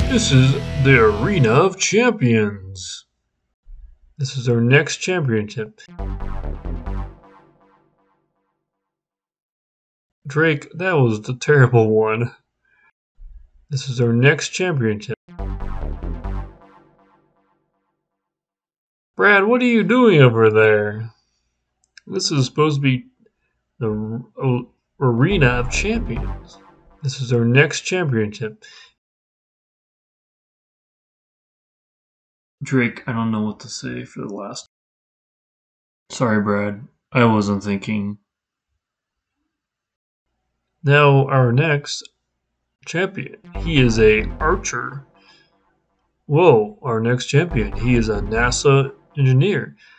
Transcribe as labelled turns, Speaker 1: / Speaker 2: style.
Speaker 1: This is the Arena of Champions. This is our next championship. Drake, that was the terrible one. This is our next championship. Brad, what are you doing over there? This is supposed to be the Arena of Champions. This is our next championship. Drake, I don't know what to say for the last. Sorry, Brad. I wasn't thinking. Now, our next champion. He is a archer. Whoa, our next champion. He is a NASA engineer.